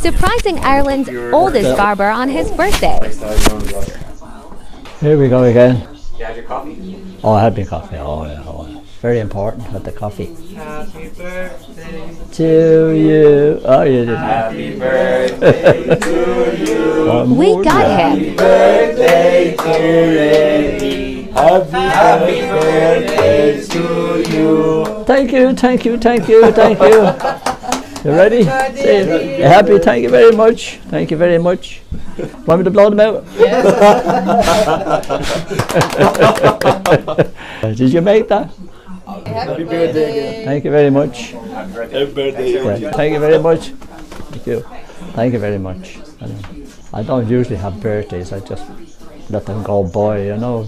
surprising Ireland's oldest barber on his birthday. Here we go again. You had your coffee? Oh, I had my coffee. Oh, yeah. Oh, very important. Had the coffee. Happy birthday To you. Oh, you did. Happy birthday to you. We got him. Happy birthday to Eddie. Happy birthday to you. Thank you, thank you, thank you, thank you. You ready? Say, you happy? Thank you very much. Thank you very much. Want me to blow them out? Yes. Did you make that? Happy birthday. Thank you very much. Happy birthday. Yeah, thank you very much. Thank you. Thank you very much. I don't usually have birthdays. I just let them go by, you know.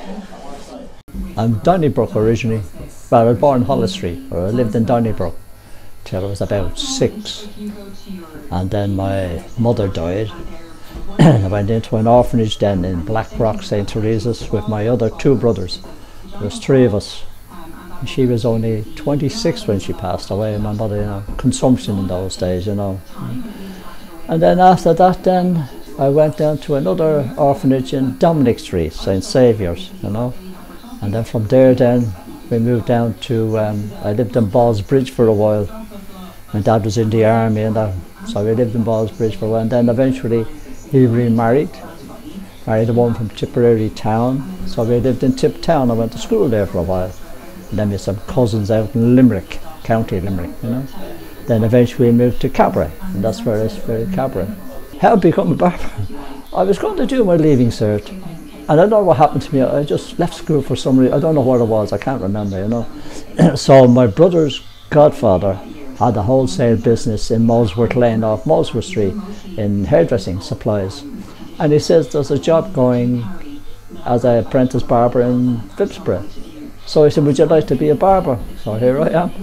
I'm Donnybrook originally. Well, I was born in Hollis Street, or I lived in Donnybrook till I was about 6. And then my mother died. I went into an orphanage then in Blackrock, St. Teresa's, with my other 2 brothers. There was 3 of us. And she was only 26 when she passed away. My mother, you know, consumption in those days, you know. And then after that then, I went down to another orphanage in Dominic Street, St. Saviour's, you know. And then from there then, we moved down to, I lived in Ballsbridge for a while. My dad was in the army and that, so we lived in Ballsbridge for a while. And then eventually he remarried, married a woman from Tipperary town. So we lived in Tip Town. I went to school there for a while. And then we had some cousins out in Limerick, County Limerick, you know. Then eventually we moved to Cabra, and that's where I started Cabra. How I become a barber? I was going to do my leaving cert, and I don't know what happened to me. I just left school for some reason. I don't know what it was. I can't remember, you know. So my brother's godfather had a wholesale business in Molesworth Lane off Molesworth Street in hairdressing supplies, and he says there's a job going as an apprentice barber in Phibsborough. So I said, would you like to be a barber? So here I am.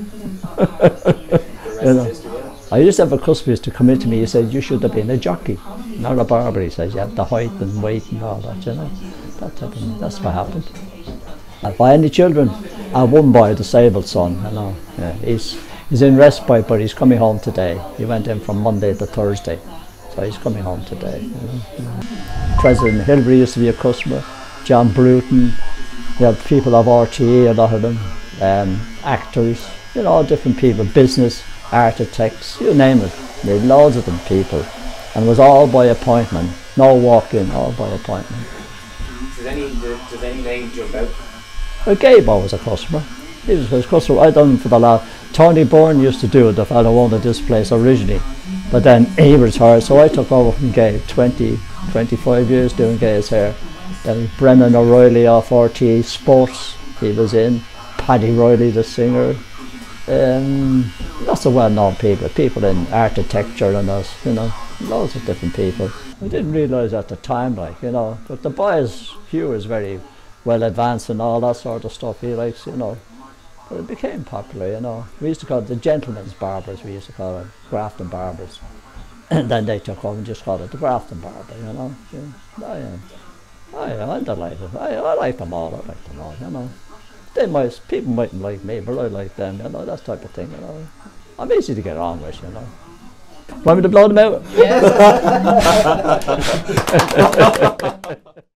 You know, I used to have a customer used to come into me. He said, you should have been a jockey, not a barber. He says, you have the height and weight and all that, you know. That type of thing. That's what happened. By any children? I have one boy, a disabled son, you know. Yeah, he's in respite, but he's coming home today. He went in from Monday to Thursday, so he's coming home today. You know. Yeah. President Hilary used to be a customer. John Bruton. You have people of RTE, a lot of them, actors, you know, all different people, business, architects, you name it. There were loads of them people, and it was all by appointment, no walk-in, all by appointment. Does any name jump out? Well, Gabo was a customer. He was a customer. I done for the last. Tony Bourne used to do it, the fellow who owned this place originally, but then he retired, so I took over from Gabe. 25 years doing Gabe's hair. Then Brennan O'Reilly off RT Sports, he was in. Paddy Riley, the singer. Lots of well-known people in architecture and us, you know, loads of different people. I didn't realise at the time, like, you know, but the boys, Hugh is very well advanced and all that sort of stuff he likes, you know. But it became popular, you know. We used to call it the gentlemen's barbers, we used to call it Grafton Barbers. And then they took over and just called it the Grafton Barber, you know. I'm delighted. I like them all, you know. People mightn't like me, but I like them, you know, that type of thing, you know. I'm easy to get on with, you know. Want me to blow them out? Yes.